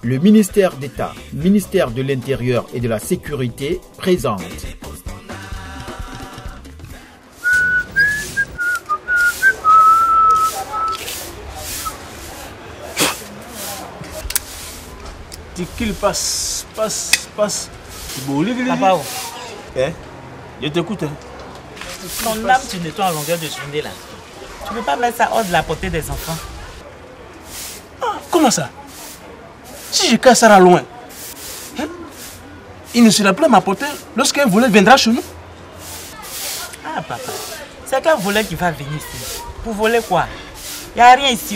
Le ministère d'État, ministère de l'Intérieur et de la Sécurité présente. Qu'il passe. Papa, Je t'écoute. ton âme, tu nettoies en longueur de journée là. Tu ne peux pas mettre ça hors de la portée des enfants. Ah, comment ça? Si je casse ça loin, il ne sera plus à ma portée lorsqu'un voleur viendra chez nous. Ah papa, c'est qu'un voleur qui va venir ici. Pour voler quoi? Il n'y a rien ici.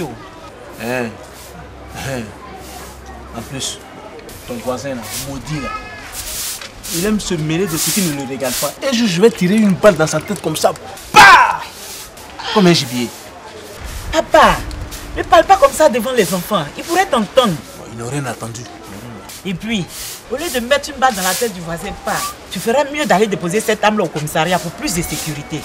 En plus, ton voisin là, maudit là, il aime se mêler de ce qui ne le regarde pas. Et je vais tirer une balle dans sa tête comme ça. Bah! Comme un gibier. Papa, ne parle pas comme ça devant les enfants. Ils pourraient t'entendre. Ils n'ont rien attendu. Et puis, au lieu de mettre une balle dans la tête du voisin, tu ferais mieux d'aller déposer cette arme-là au commissariat pour plus de sécurité.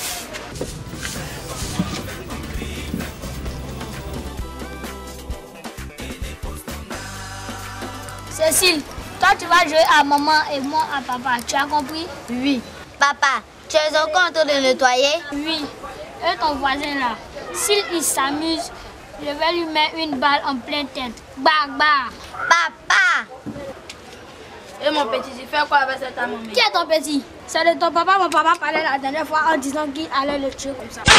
Cécile, toi tu vas jouer à maman et moi à papa, tu as compris? Oui. Papa, tu es encore en train de nettoyer? Oui. Et ton voisin là, s'il s'amuse, je vais lui mettre une balle en pleine tête. Bah. Papa! Et mon petit, tu fais quoi avec cette arme? Qui est ton petit? C'est de ton papa, mon papa parlait la dernière fois en disant qu'il allait le tuer comme ça.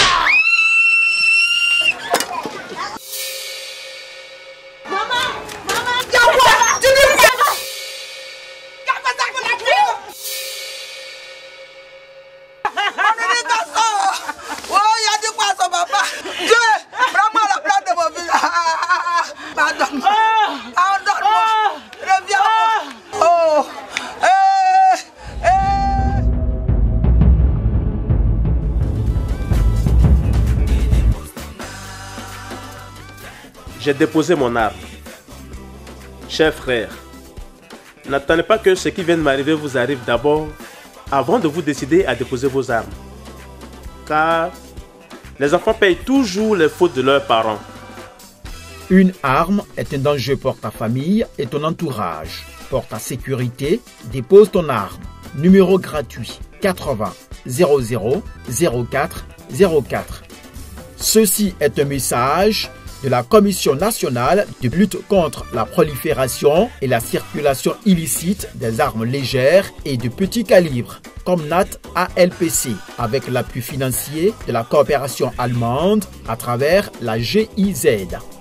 J'ai déposé mon arme. Chers frères, n'attendez pas que ce qui vient de m'arriver vous arrive d'abord avant de vous décider à déposer vos armes. Car les enfants payent toujours les fautes de leurs parents. Une arme est un danger pour ta famille et ton entourage. Pour ta sécurité, dépose ton arme. Numéro gratuit 80 00 04 04. Ceci est un message de la Commission nationale de lutte contre la prolifération et la circulation illicite des armes légères et de petit calibre, Comnat ALPC, avec l'appui financier de la coopération allemande à travers la GIZ.